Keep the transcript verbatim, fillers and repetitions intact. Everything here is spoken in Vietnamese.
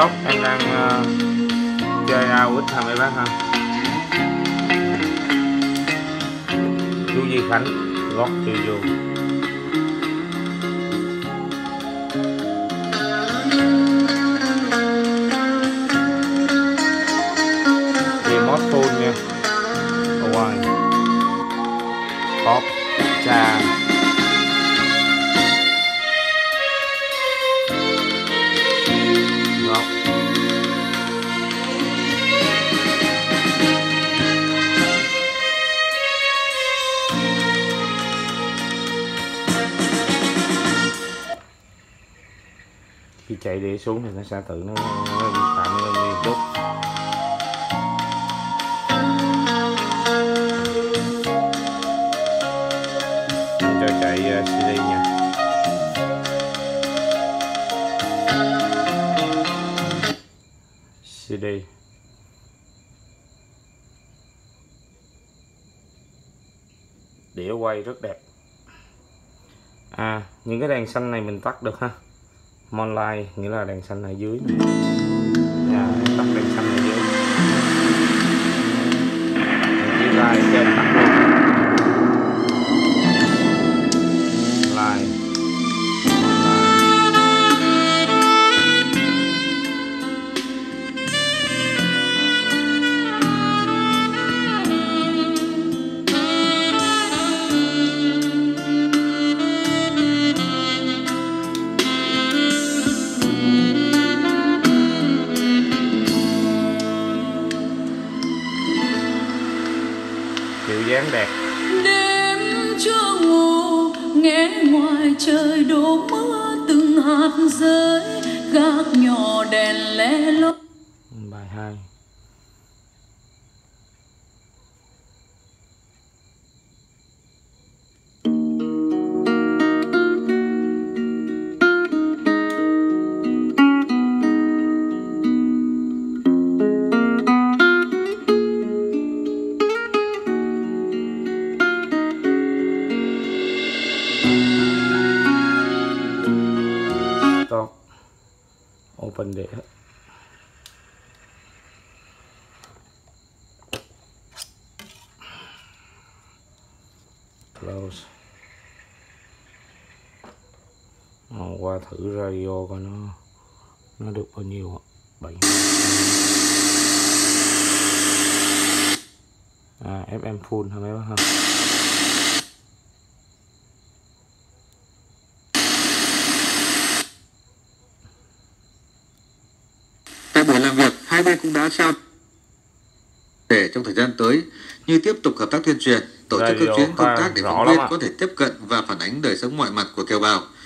Rock em đang uh, chơi a u ích hả mấy bác ha? Chú Duy Khánh Rock chưa vô. Remote phone nha. Hawaii Pop Cha Rock. Khi chạy đĩa xuống thì nó sẽ tự nó, nó vi phạm liên tục. Cho chạy uh, xê đê nha. xê đê đĩa quay rất đẹp. À, những cái đèn xanh này mình tắt được ha. Monlight nghĩa là đèn xanh ở dưới. Nha, tắt đèn xanh ở dưới. Chỉ light trên tắt luôn. Light. Kiểu dáng đẹp. Đêm chưa ngủ nghe ngoài trời đổ mưa từng hạt rơi, gác nhỏ đèn lẻ loi. Bài hai. Stop. Open đĩa. Close. À, qua thử radio coi nó nó được bao nhiêu ạ? bảy. À, ép em full hả mấy bác ha? Tại buổi làm việc, hai bên cũng đã trao để trong thời gian tới như tiếp tục hợp tác tuyên truyền, tổ chức các chuyến công tác để phóng viên có thể tiếp cận và phản ánh đời sống mọi mặt của kiều bào.